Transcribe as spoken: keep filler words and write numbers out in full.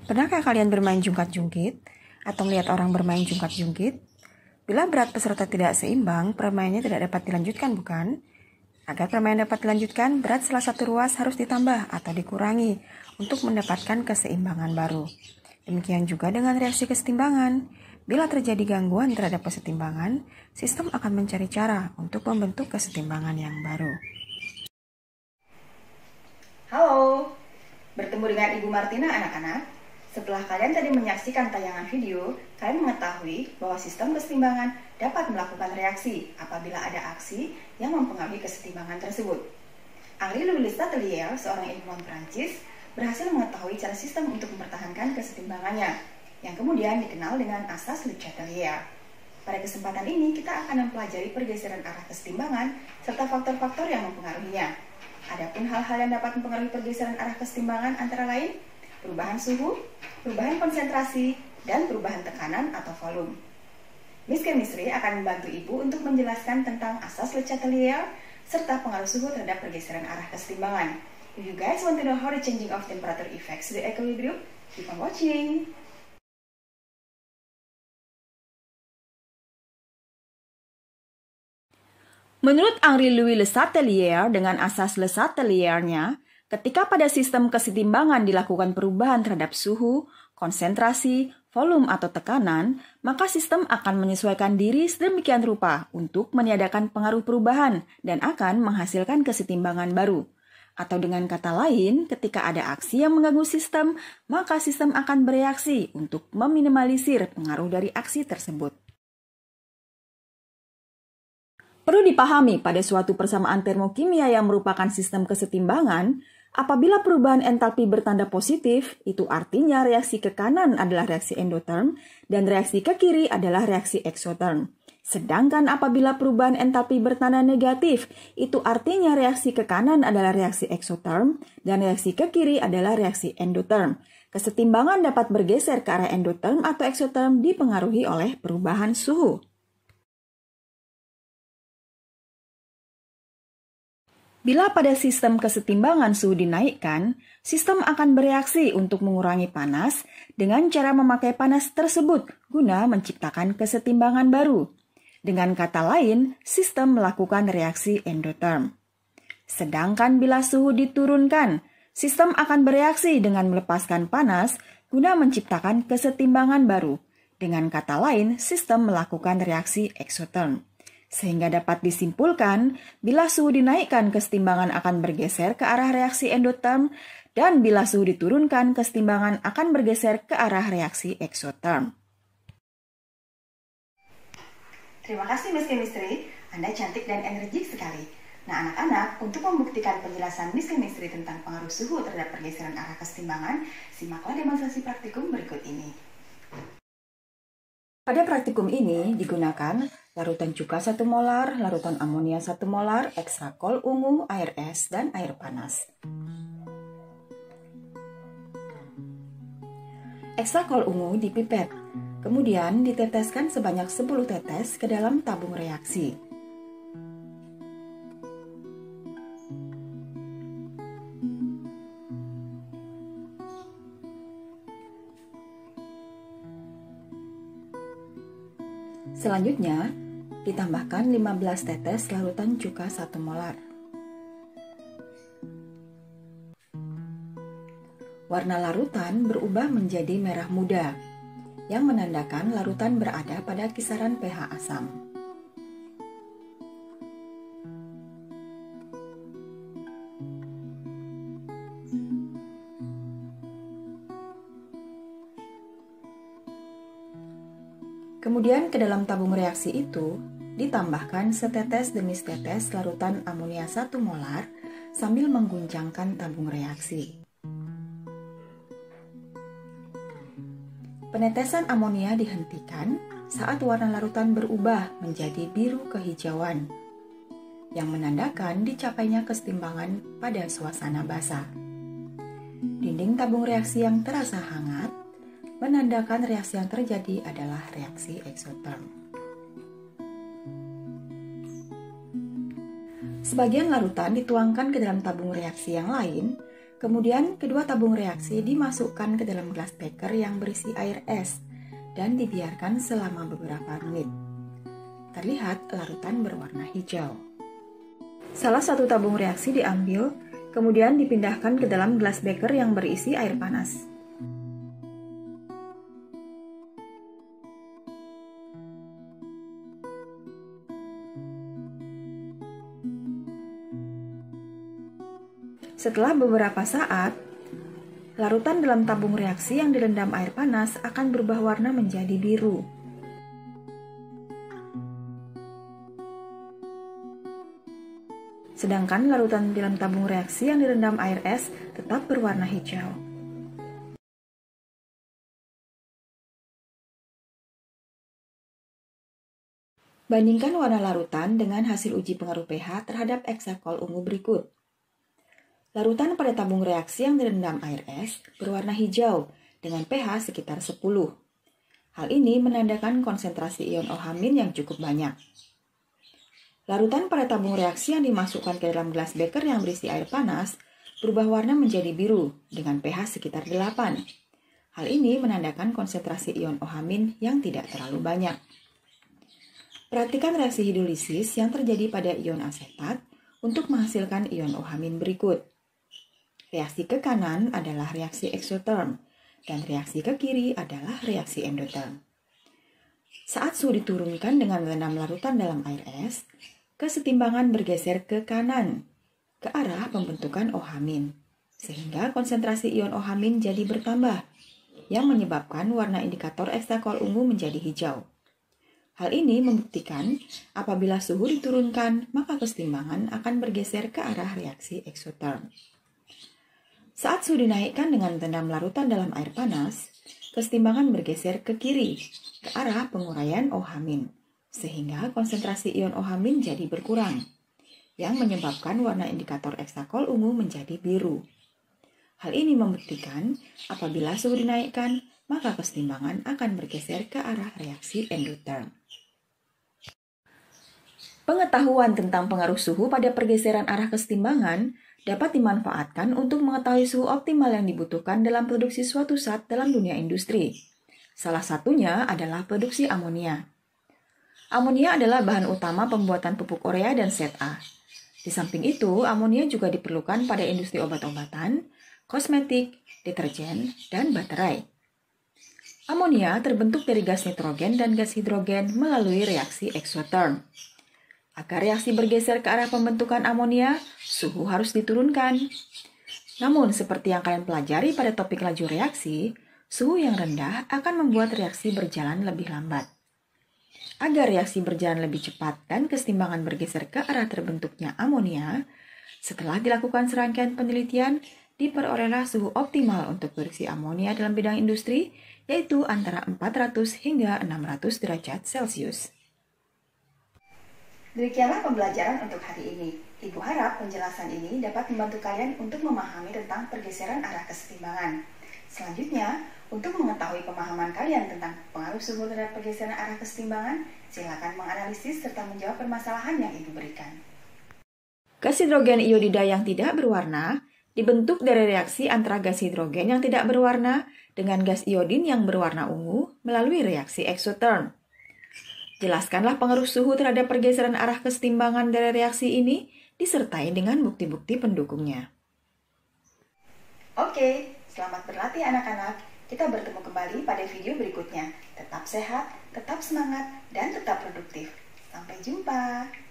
Pernahkah kalian bermain jungkat-jungkit atau melihat orang bermain jungkat-jungkit? Bila berat peserta tidak seimbang, permainannya tidak dapat dilanjutkan, bukan? Agar permainan dapat dilanjutkan, berat salah satu ruas harus ditambah atau dikurangi untuk mendapatkan keseimbangan baru. Demikian juga dengan reaksi kesetimbangan. Bila terjadi gangguan terhadap kesetimbangan, sistem akan mencari cara untuk membentuk kesetimbangan yang baru. Halo, bertemu dengan Ibu Martina anak-anak. Setelah kalian tadi menyaksikan tayangan video, kalian mengetahui bahwa sistem kesetimbangan dapat melakukan reaksi apabila ada aksi yang mempengaruhi kesetimbangan tersebut. Henri Louis Letellier, seorang ilmuwan Prancis, berhasil mengetahui cara sistem untuk mempertahankan kesetimbangannya, yang kemudian dikenal dengan asas Letellier. Pada kesempatan ini, kita akan mempelajari pergeseran arah kesetimbangan serta faktor-faktor yang mempengaruhinya. Adapun hal-hal yang dapat mempengaruhi pergeseran arah kesetimbangan antara lain perubahan suhu, perubahan konsentrasi, dan perubahan tekanan atau volume. Miss Chemistry akan membantu Ibu untuk menjelaskan tentang asas Le Chatelier serta pengaruh suhu terhadap pergeseran arah kesetimbangan. If you guys want to know how the changing of temperature affects the equilibrium, keep on watching! Menurut Henri Louis Le Chatelier, dengan asas Le Chatelier-nya, ketika pada sistem kesetimbangan dilakukan perubahan terhadap suhu, konsentrasi, volume atau tekanan, maka sistem akan menyesuaikan diri sedemikian rupa untuk meniadakan pengaruh perubahan dan akan menghasilkan kesetimbangan baru. Atau dengan kata lain, ketika ada aksi yang mengganggu sistem, maka sistem akan bereaksi untuk meminimalisir pengaruh dari aksi tersebut. Perlu dipahami pada suatu persamaan termokimia yang merupakan sistem kesetimbangan, apabila perubahan entalpi bertanda positif, itu artinya reaksi ke kanan adalah reaksi endotherm dan reaksi ke kiri adalah reaksi exotherm. Sedangkan apabila perubahan entalpi bertanda negatif, itu artinya reaksi ke kanan adalah reaksi exotherm dan reaksi ke kiri adalah reaksi endotherm. Kesetimbangan dapat bergeser ke arah endotherm atau exotherm dipengaruhi oleh perubahan suhu. Bila pada sistem kesetimbangan suhu dinaikkan, sistem akan bereaksi untuk mengurangi panas dengan cara memakai panas tersebut guna menciptakan kesetimbangan baru. Dengan kata lain, sistem melakukan reaksi endotherm. Sedangkan bila suhu diturunkan, sistem akan bereaksi dengan melepaskan panas guna menciptakan kesetimbangan baru. Dengan kata lain, sistem melakukan reaksi exotherm. Sehingga dapat disimpulkan, bila suhu dinaikkan, kesetimbangan akan bergeser ke arah reaksi endotherm, dan bila suhu diturunkan, kesetimbangan akan bergeser ke arah reaksi exotherm. Terima kasih Miss Chemistry, Anda cantik dan energik sekali. Nah anak-anak, untuk membuktikan penjelasan Miss Chemistry tentang pengaruh suhu terhadap pergeseran arah kesetimbangan, simaklah demonstrasi praktikum berikut ini. Pada praktikum ini digunakan larutan cuka satu molar, larutan amonia satu molar, ekstrakol ungu, air es, dan air panas. Ekstrakol ungu dipipet, kemudian diteteskan sebanyak sepuluh tetes ke dalam tabung reaksi. Selanjutnya, ditambahkan lima belas tetes larutan cuka satu molar. Warna larutan berubah menjadi merah muda, yang menandakan larutan berada pada kisaran pH asam. Kemudian ke dalam tabung reaksi itu ditambahkan setetes demi setetes larutan amonia satu molar sambil mengguncangkan tabung reaksi. Penetesan amonia dihentikan saat warna larutan berubah menjadi biru kehijauan, yang menandakan dicapainya kesetimbangan pada suasana basah. Dinding tabung reaksi yang terasa hangat menandakan reaksi yang terjadi adalah reaksi exotherm. Sebagian larutan dituangkan ke dalam tabung reaksi yang lain Kemudian, kedua tabung reaksi dimasukkan ke dalam gelas beker yang berisi air es dan dibiarkan selama beberapa menit. Terlihat larutan berwarna hijau. Salah satu tabung reaksi diambil, kemudian dipindahkan ke dalam gelas beker yang berisi air panas. Setelah beberapa saat, larutan dalam tabung reaksi yang direndam air panas akan berubah warna menjadi biru. Sedangkan larutan dalam tabung reaksi yang direndam air es tetap berwarna hijau. Bandingkan warna larutan dengan hasil uji pengaruh pH terhadap eksekol ungu berikut. Larutan pada tabung reaksi yang direndam air es berwarna hijau dengan pH sekitar sepuluh. Hal ini menandakan konsentrasi ion OH- yang cukup banyak. Larutan pada tabung reaksi yang dimasukkan ke dalam gelas beker yang berisi air panas berubah warna menjadi biru dengan pH sekitar delapan. Hal ini menandakan konsentrasi ion OH- yang tidak terlalu banyak. Perhatikan reaksi hidrolisis yang terjadi pada ion asetat untuk menghasilkan ion OH- berikut. Reaksi ke kanan adalah reaksi eksoterm, dan reaksi ke kiri adalah reaksi endoterm. Saat suhu diturunkan dengan merendam larutan dalam air es, kesetimbangan bergeser ke kanan, ke arah pembentukan OH-, sehingga konsentrasi ion OH- jadi bertambah, yang menyebabkan warna indikator eksekol ungu menjadi hijau. Hal ini membuktikan apabila suhu diturunkan, maka kesetimbangan akan bergeser ke arah reaksi eksoterm. Saat suhu dinaikkan dengan merendam larutan dalam air panas, kesetimbangan bergeser ke kiri, ke arah penguraian OH-, sehingga konsentrasi ion OH- jadi berkurang, yang menyebabkan warna indikator eksekol ungu menjadi biru. Hal ini membuktikan apabila suhu dinaikkan, maka kesetimbangan akan bergeser ke arah reaksi endoterm. Pengetahuan tentang pengaruh suhu pada pergeseran arah kesetimbangan dapat dimanfaatkan untuk mengetahui suhu optimal yang dibutuhkan dalam produksi suatu zat dalam dunia industri. Salah satunya adalah produksi amonia. Amonia adalah bahan utama pembuatan pupuk urea dan zat A. Di samping itu, amonia juga diperlukan pada industri obat-obatan, kosmetik, deterjen, dan baterai. Amonia terbentuk dari gas nitrogen dan gas hidrogen melalui reaksi eksoterm. Agar reaksi bergeser ke arah pembentukan amonia, suhu harus diturunkan. Namun, seperti yang kalian pelajari pada topik laju reaksi, suhu yang rendah akan membuat reaksi berjalan lebih lambat. Agar reaksi berjalan lebih cepat dan kesetimbangan bergeser ke arah terbentuknya amonia, setelah dilakukan serangkaian penelitian, diperolehlah suhu optimal untuk produksi amonia dalam bidang industri, yaitu antara empat ratus hingga enam ratus derajat Celcius. Demikianlah pembelajaran untuk hari ini. Ibu harap penjelasan ini dapat membantu kalian untuk memahami tentang pergeseran arah kesetimbangan. Selanjutnya, untuk mengetahui pemahaman kalian tentang pengaruh suhu terhadap pergeseran arah kesetimbangan, silakan menganalisis serta menjawab permasalahan yang Ibu berikan. Gas hidrogen iodida yang tidak berwarna dibentuk dari reaksi antara gas hidrogen yang tidak berwarna dengan gas iodin yang berwarna ungu melalui reaksi eksoterm. Jelaskanlah pengaruh suhu terhadap pergeseran arah kesetimbangan dari reaksi ini disertai dengan bukti-bukti pendukungnya. Oke, selamat berlatih anak-anak. Kita bertemu kembali pada video berikutnya. Tetap sehat, tetap semangat, dan tetap produktif. Sampai jumpa.